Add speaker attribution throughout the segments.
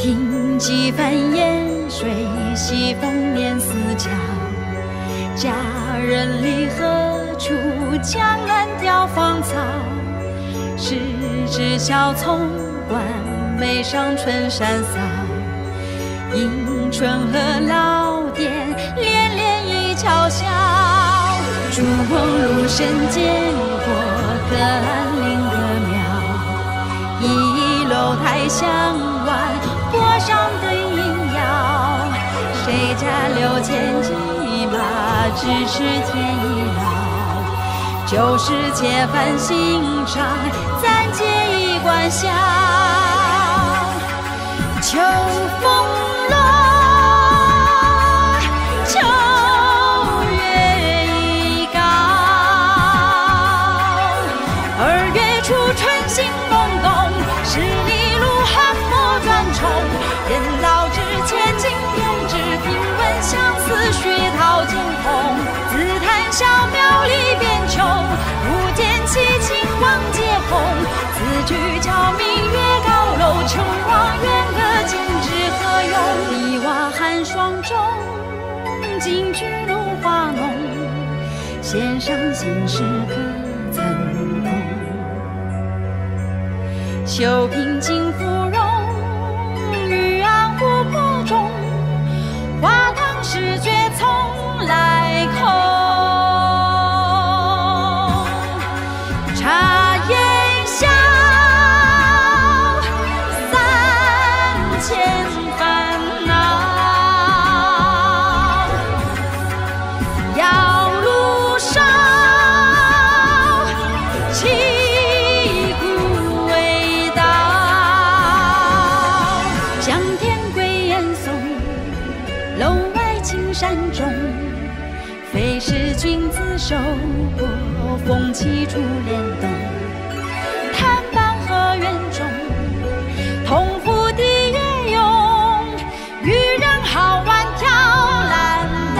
Speaker 1: 听几番烟水，西风连四角。佳人离何处？江岸凋芳草。十指小葱管，眉上春山扫。迎春和老店，连连一桥笑。烛梦路深见过，隔岸临河庙。一楼台香碗，坡上对影摇。谁家六千骑马，咫尺天已老。旧时且烦心上，暂借一关笑。秋风落，秋月已高。2月初春心萌动，十里路寒墨转重。人老之前经编织，听闻相思雪涛惊鸿。自叹小庙里边穷，不见其情望皆红。此去教明月高楼，城隍远隔今之何用？泥瓦寒霜中，金菊露花浓。弦上新诗可曾懂？绣屏金芙蓉，玉案湖泊中。花堂诗绝从来空。茶烟消3000烦恼。摇炉烧，旗鼓未到。江天归雁松，楼外青山中。非是君子手过，风起竹帘动。看板河园中，同府笛乐咏。渔人好玩挑兰灯。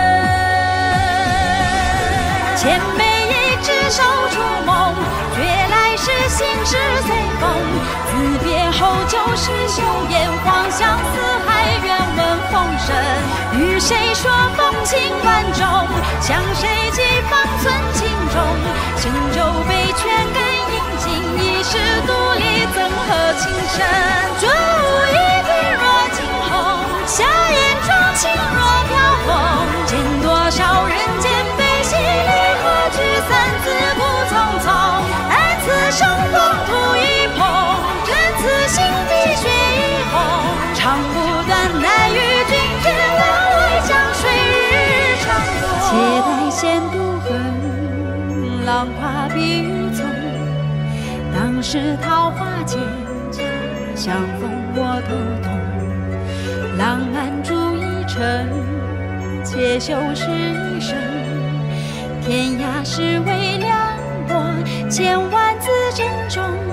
Speaker 1: 千杯一枝手触梦，觉来时心事随风。自别后旧时修烟，黄相思还愿闻风声。与谁说风情万种，向谁寄方寸情重？行酒杯劝干饮尽，一世独立怎合情深？烛一笔若惊鸿，夏烟妆轻若飘红。见多少人间悲喜，离合聚散自顾匆匆。爱此生风土一碰，真此心滴血一红。长不断奈与君绝，浪来江水日长多。且待闲渡恨，浪花碧玉丛。当时桃花间，家相逢我都懂。浪漫煮一程，且休是一生。天涯是为两国，千万字珍重。